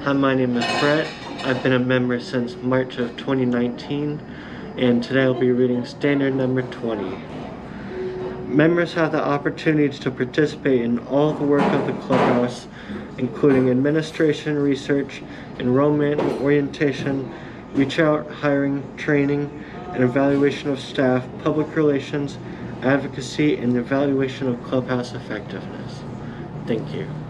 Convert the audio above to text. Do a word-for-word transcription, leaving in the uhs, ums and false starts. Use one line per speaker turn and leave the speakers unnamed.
Hi, my name is Brett. I've been a member since March of twenty nineteen, and today I'll be reading standard number twenty. Members have the opportunity to participate in all the work of the Clubhouse, including administration, research, enrollment, orientation, reach out, hiring, training, and evaluation of staff, public relations, advocacy, and evaluation of Clubhouse effectiveness. Thank you.